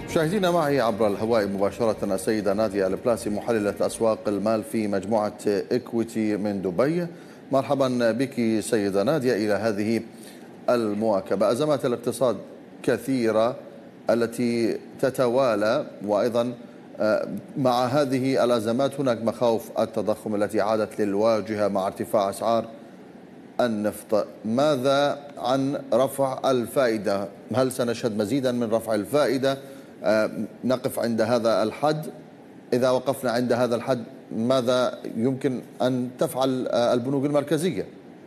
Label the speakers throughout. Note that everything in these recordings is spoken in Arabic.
Speaker 1: مشاهدينا، معي عبر الهواء مباشرة السيدة نادية البلاسي، محللة أسواق المال في مجموعة إكويتي من دبي. مرحبا بك سيدة نادية إلى هذه المواكبة. أزمات الاقتصاد كثيرة التي تتوالى، وأيضا مع هذه الأزمات هناك مخاوف التضخم التي عادت للواجهة مع ارتفاع أسعار النفط. ماذا عن رفع الفائدة؟ هل سنشهد مزيدا من رفع الفائدة؟ نقف عند هذا الحد؟ إذا وقفنا عند هذا الحد ماذا يمكن أن تفعل البنوك المركزية؟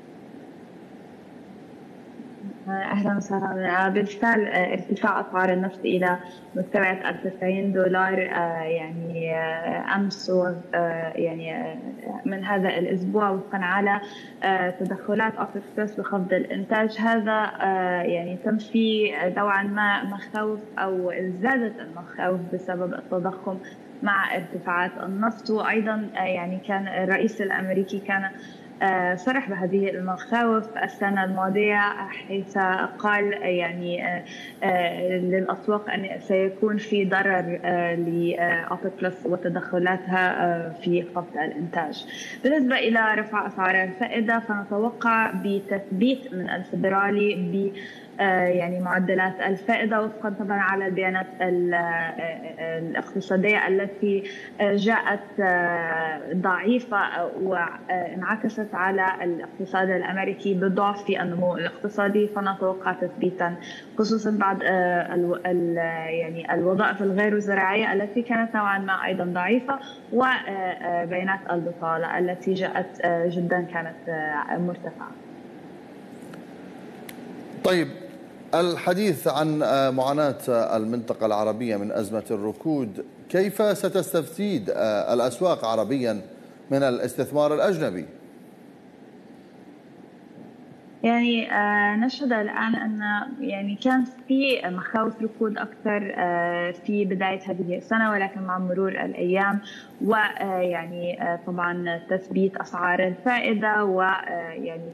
Speaker 2: أهلا وسهلا. بالفعل ارتفاع أسعار النفط إلى مستويات $90 يعني أمس يعني من هذا الأسبوع، وفقا على تدخلات أوبك بلس بخفض الإنتاج. هذا يعني تم فيه نوعا ما مخاوف أو زادت المخاوف بسبب التضخم مع ارتفاعات النفط. وأيضا يعني كان الرئيس الأمريكي كان صرح بهذه المخاوف السنة الماضية، حيث قال يعني للأسواق أن سيكون في ضرر لأوبك بلس وتدخلاتها في خفض الإنتاج. بالنسبة إلى رفع أسعار الفائدة، فنتوقع بتثبيت من الفيدرالي ب يعني معدلات الفائدة وفقا طبعا على البيانات الاقتصادية التي جاءت ضعيفة وانعكست على الاقتصاد الأمريكي بضعف في النمو الاقتصادي. فنتوقع تثبيتا خصوصا بعد يعني الوظائف الغير زراعية التي كانت نوعا ما أيضا ضعيفة، وبيانات البطالة التي جاءت جدا كانت مرتفعة.
Speaker 1: طيب، الحديث عن معاناة المنطقة العربية من أزمة الركود، كيف ستستفيد الأسواق عربيا من الاستثمار الأجنبي؟
Speaker 2: يعني نشهد الآن أن يعني كان في مخاوف ركود أكثر في بداية هذه السنة، ولكن مع مرور الأيام ويعني طبعا تثبيت أسعار الفائدة ويعني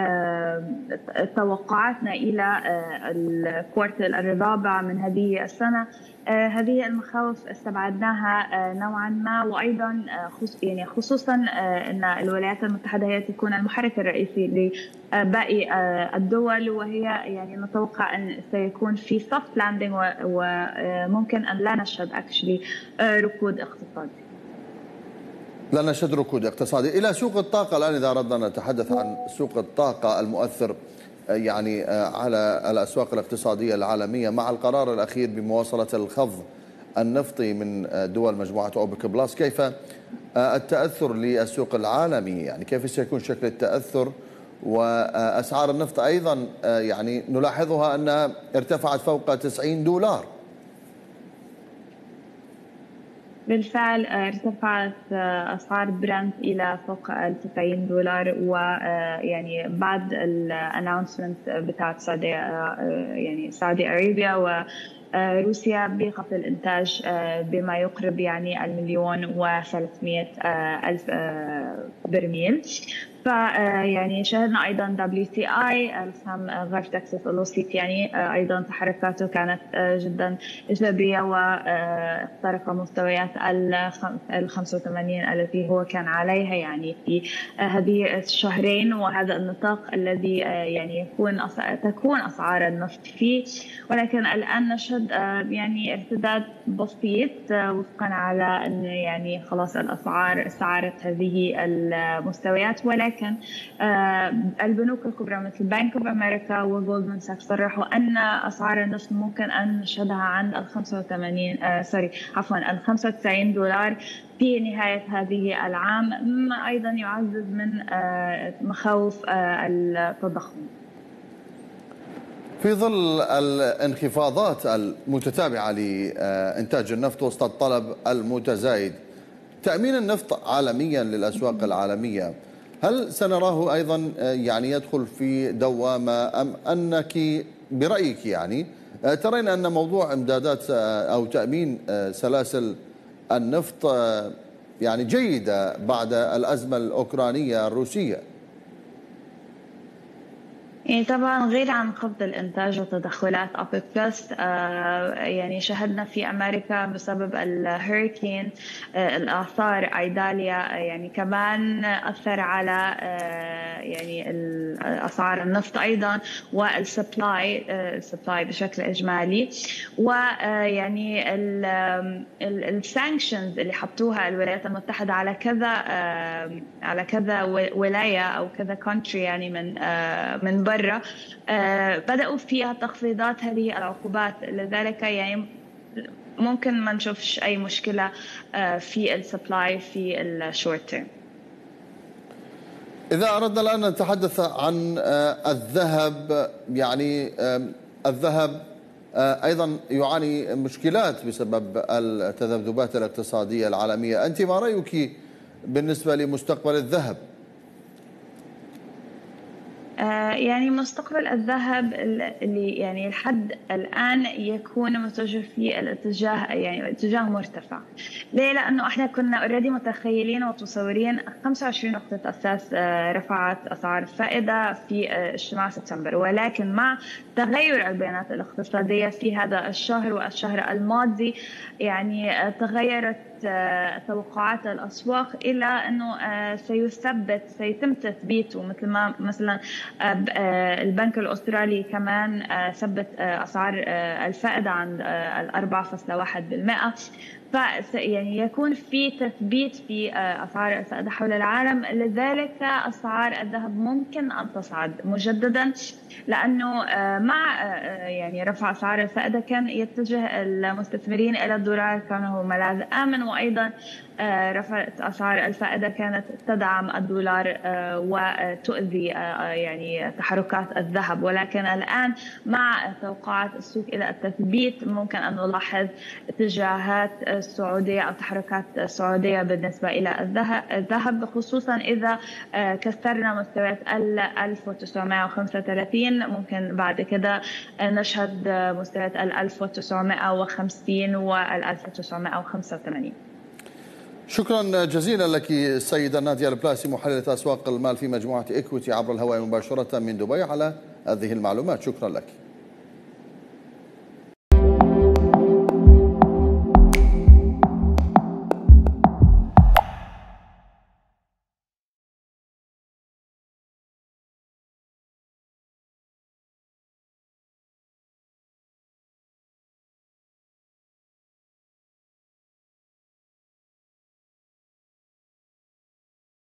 Speaker 2: توقعاتنا إلى الكوارتل الرابع من هذه السنة، هذه المخاوف استبعدناها نوعا ما. وأيضا يعني خصوصا أن الولايات المتحدة هي تكون المحرك الرئيسي لباقي الدول، وهي يعني نتوقع أن سيكون في soft landing وممكن أن لا نشهد ركود اقتصادي.
Speaker 1: لا نشهد ركود اقتصادي. إلى سوق الطاقة الآن، إذا أردنا أن نتحدث عن سوق الطاقة المؤثر يعني على الأسواق الاقتصادية العالمية مع القرار الأخير بمواصلة الخفض النفطي من دول مجموعة أوبك بلس، كيف التأثر للسوق العالمي؟ يعني كيف سيكون شكل التأثر؟ وأسعار النفط أيضا يعني نلاحظها أنها ارتفعت فوق $90.
Speaker 2: بالفعل ارتفعت أسعار برنت إلى فوق $90، ويعني بعد الاناونسمنت بتاعت سعودي أرابيا وروسيا بخفض الإنتاج بما يقرب يعني 1,300,000 برميل. فيعني شاهدنا أيضا WTI السهم غرب تكساس الوسيط يعني أيضا تحركاته كانت جدا إيجابية، واخترق مستويات 85 التي هو كان عليها يعني في هذه الشهرين، وهذا النطاق الذي يعني تكون أسعار النفط فيه. ولكن الآن نشهد يعني ارتداد بسيط وفقا على أن يعني خلاص الأسعار استعارت هذه المستويات. ولكن البنوك الكبرى مثل بنك اوف امريكا وجولدمان ساكس صرحوا ان اسعار النفط ممكن ان نشهدها عند $95 في نهاية هذه العام، مما ايضا يعزز من مخاوف التضخم.
Speaker 1: في ظل الانخفاضات المتتابعة لإنتاج النفط وسط الطلب المتزايد، تأمين النفط عالميا للأسواق العالمية، هل سنراه أيضا يعني يدخل في دوامة، أم أنك برأيك يعني ترين أن موضوع إمدادات أو تأمين سلاسل النفط يعني جيدة بعد الأزمة الأوكرانية الروسية؟
Speaker 2: يعني طبعا غير عن خفض الإنتاج وتدخلات أوبك بلس، يعني شهدنا في أمريكا بسبب الهurricane الآثار أيداليا، يعني كمان أثر على يعني أسعار النفط أيضا والسبلاي بشكل إجمالي. ويعني السانكشنز اللي حطوها الولايات المتحدة على كذا ولاية أو كذا country يعني من برا، بدأوا فيها تخفيضات هذه العقوبات. لذلك يعني ممكن ما نشوفش أي مشكلة في السبلاي في الشورت تيرم.
Speaker 1: إذا أردنا الآن أن نتحدث عن الذهب، يعني الذهب أيضا يعاني مشكلات بسبب التذبذبات الاقتصادية العالمية. أنت ما رأيك بالنسبة لمستقبل الذهب؟
Speaker 2: يعني مستقبل الذهب اللي يعني لحد الآن يكون متجه في الاتجاه، يعني اتجاه مرتفع. ليه؟ لأنه احنا كنا اوريدي متخيلين ومتصورين 25 نقطة أساس رفعت أسعار الفائدة في اجتماع سبتمبر، ولكن مع تغير البيانات الاقتصادية في هذا الشهر والشهر الماضي يعني تغيرت توقعات الأسواق إلى أنه سيتم تثبيته، مثل ما مثلا البنك الأسترالي كمان ثبت أسعار الفائدة عند 4.1%. يعني يكون في تثبيت في أسعار الفائدة حول العالم. لذلك أسعار الذهب ممكن أن تصعد مجددا، لأنه مع يعني رفع أسعار الفائدة كان يتجه المستثمرين إلى الدولار كونه ملاذ آمن، وأيضا رفع أسعار الفائدة كانت تدعم الدولار وتؤذي يعني تحركات الذهب. ولكن الآن مع توقعات السوق إلى التثبيت ممكن أن نلاحظ اتجاهات السعودية أو تحركات السعودية بالنسبة إلى الذهب، خصوصا إذا كسرنا مستويات 1935. ممكن بعد كده نشهد مستويات 1950 وال 1985.
Speaker 1: شكرا جزيلا لك السيدة نادية البلاسي، محللة أسواق المال في مجموعة إكويتي، عبر الهواء مباشرة من دبي على هذه المعلومات. شكرا لك.